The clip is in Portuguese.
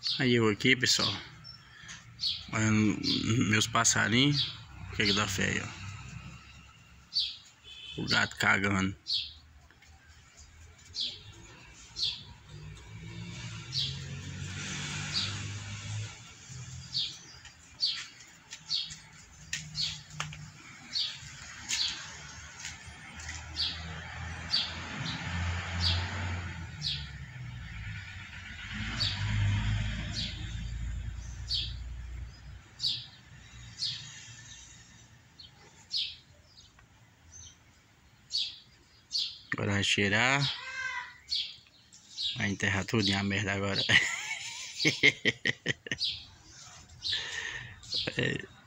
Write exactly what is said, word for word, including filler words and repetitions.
Aí eu aqui, pessoal, olhando meus passarinhos. O que que dá fé aí, ó? O gato cagando. Agora vai cheirar. Vai enterrar tudo a merda agora. É.